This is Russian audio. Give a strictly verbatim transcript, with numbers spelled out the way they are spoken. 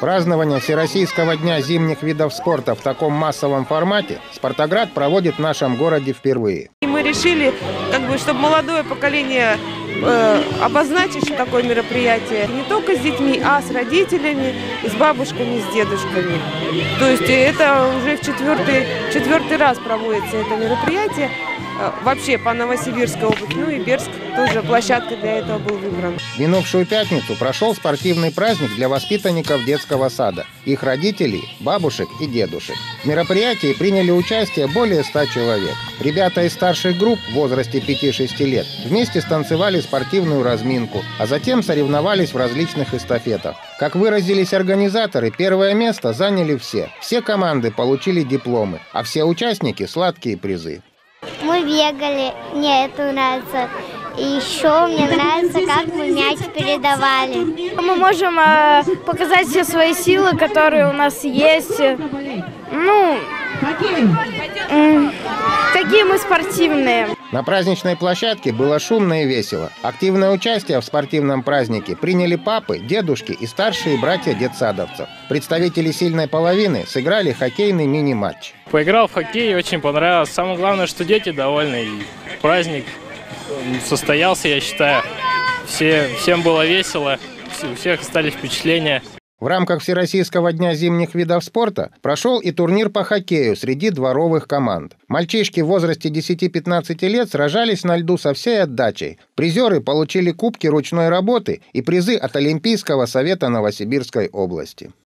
Празднование Всероссийского дня зимних видов спорта в таком массовом формате «Спартаград» проводит в нашем городе впервые. И мы решили, как бы, чтобы молодое поколение э, обозначить, что такое мероприятие не только с детьми, а с родителями, и с бабушками, с дедушками. То есть это уже в четвертый, четвертый раз проводится это мероприятие. Вообще по Новосибирской области, ну и Бердск тоже площадка для этого был выбран. В минувшую пятницу прошел спортивный праздник для воспитанников детского сада, их родителей, бабушек и дедушек. В мероприятии приняли участие более ста человек. Ребята из старших групп в возрасте пяти-шести лет вместе станцевали спортивную разминку, а затем соревновались в различных эстафетах. Как выразились организаторы, первое место заняли все. Все команды получили дипломы, а все участники – сладкие призы. Мы бегали, мне это нравится. И еще мне нравится, как мы мяч передавали. Мы можем э, показать все свои силы, которые у нас есть. Ну, э, какие мы спортивные. На праздничной площадке было шумно и весело. Активное участие в спортивном празднике приняли папы, дедушки и старшие братья детсадовцев. Представители сильной половины сыграли хоккейный мини-матч. Поиграл в хоккей, очень понравилось. Самое главное, что дети довольны. И праздник состоялся, я считаю. Все, всем было весело, у всех остались впечатления. В рамках Всероссийского дня зимних видов спорта прошел и турнир по хоккею среди дворовых команд. Мальчишки в возрасте десяти-пятнадцати лет сражались на льду со всей отдачей. Призеры получили кубки ручной работы и призы от Олимпийского совета Новосибирской области.